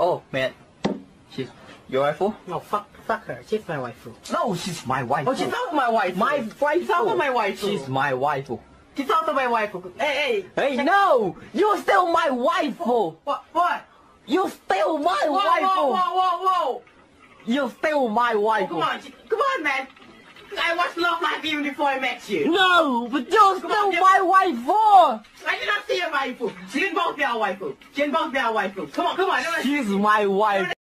Oh, man. She's your waifu? No, fuck her. She's my waifu. No, she's my wife. Oh, she's not my wife. My wife. She's also my wife. She's my wife. She's also my wife. Hey. Hey, no! You're still my wife. What? You're still my wife. Whoa. You're still my wife. Come on, man. I watched Love Live even before I met you. No, but you're still my wife. I did not see your waifu. She didn't both be our waifu. Come on. She's my wife.